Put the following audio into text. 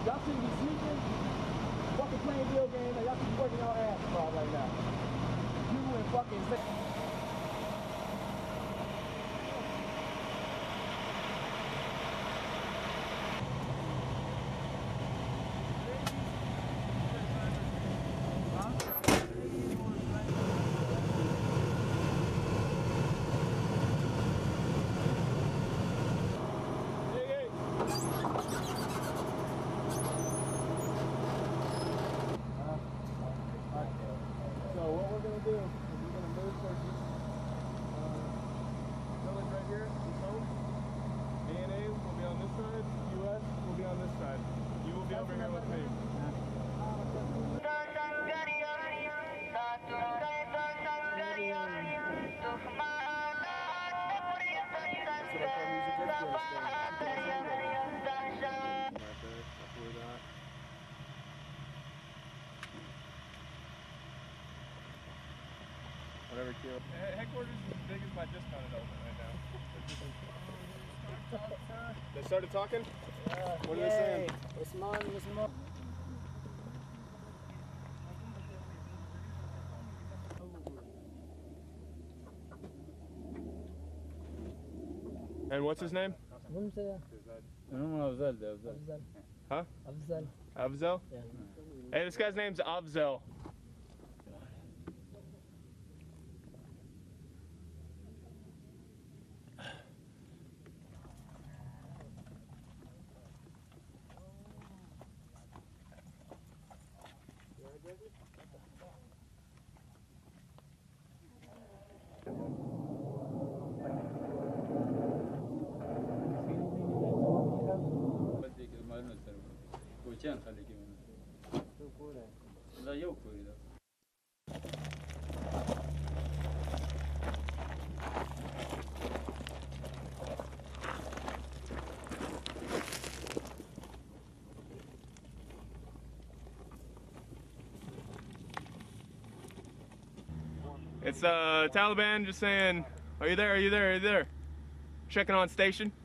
Y'all should be sneaking, fucking playing video games, and y'all should be working your ass off right now. You and fucking So what we're going to do is we're going to move towards this village right here, this home. A&A will be on this side, US will be on this side. You will be over here with me. Whatever, Q. Headquarters is as big as my discounted element right now. They started talking? What are they saying? It's mine. And what's his name? Afzal. Huh? Afzal. Afzal? Yeah. Hey, this guy's name's Afzal. It's Taliban just saying, are you there? Are you there? Are you there? Checking on station.